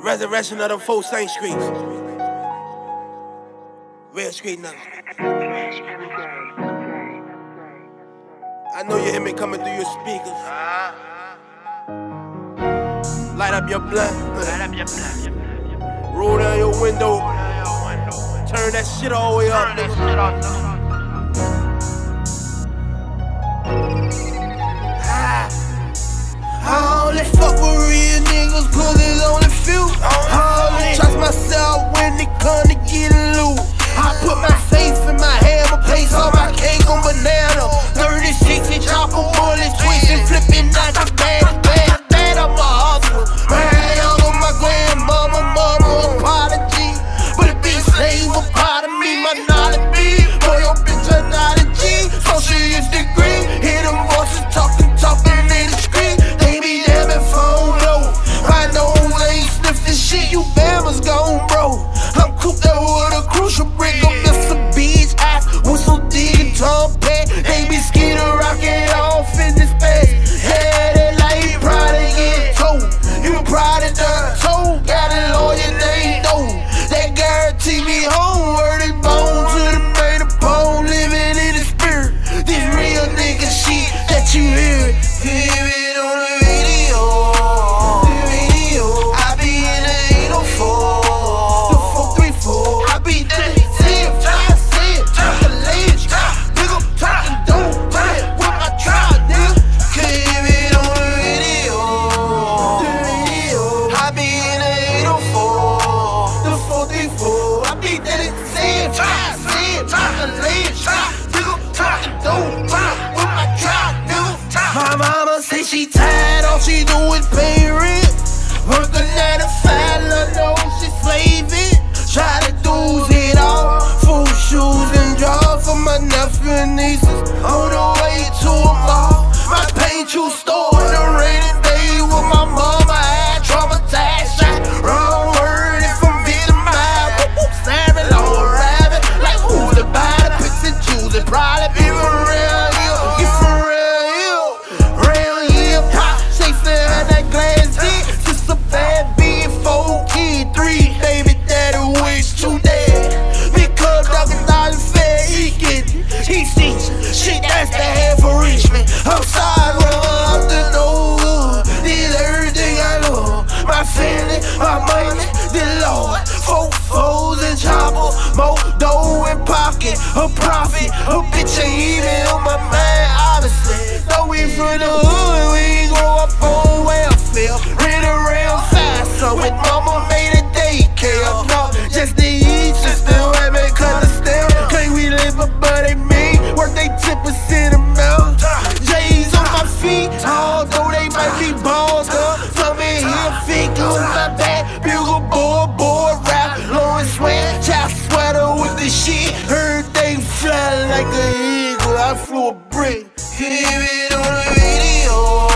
Resurrection of the Full Saint Streets. Real street now. I know you hear me coming through your speakers. Light up your blunt. Roll down your window. Turn that shit all the way up, nigga. I only fuck with real niggas cause it's only few. I only trust myself when it come to getting loot. I put my faith in my hammer, place all my cake on banana. 36 chopper bullets, twisting, flipping out the bad, I'm a hustler. Man, young on my grandmama, mama, apology. But a bitch slave a part of me, my knowledge be. Boy, your bitch a knowledge G. Socialist degree, hear them voices talking in the street. They be damn if phone low. I know I ain't sniffing shit, you Bama's gone, bro. I'm cooped up with a crucial brick, I'm just a bitch ass. Whistle digging, Tom Pet. They be scared of rocking off in this bed. Yeah, they like you probably get told. You probably done told. Got a lawyer named No. That guarantee me home. Word is bone to the main of bone. Living in the spirit. This real nigga shit that you hear. Hear it on the radio. The radio. I be in the 804. The 434. I be there. See it, try to see it. Try to lay it. Nigga, talking dope. Right with my tribe, nigga. Hear it on the radio. The radio. I be in the 804. The 434. I be there. See it, try to see it. Try to lay it. Nigga, talking dope. Right with my tribe, nigga. My mama say she tired, all she do is pay rent. Working at a fella, know she slaving. Try to do it all. Full shoes and drawers for my nephew and nieces. On the way to a mall. My paint you store in a rainy day with my mama had traumatized shot. Wrong word if I'm being mad. Savage on a rabbit. Like who's the body? Picks and choosing. Probably be for real, yeah. Get for real, yeah. Real, yeah. Pop, Shakespeare had that glass dick. Just a bad being 4 kid, 3 baby daddy, wish 2 dead. Big club talking dollar fair, he get it. He sees shit, that's the half for Richmond. I'm sorry, I'm the no good. Did everything I love. My family, my money, the Lord. 4 foes and chopper, more dough in pocket. A profit, a bitch ain't even on my mind, obviously. Though we from the hood, we ain't grow up on welfare. Ran around fast, so with mama made a daycare. No, just to eat, just to let me cut the stare. Can't we live up, but they mean. Work they 10% amount. J's on my feet, although they might be balls up. Some in here, feet on my back. Bugle board, rap, low and sweat. Child sweater with the shit. Everything fly like an eagle. I flew a brick. Hear it on the radio.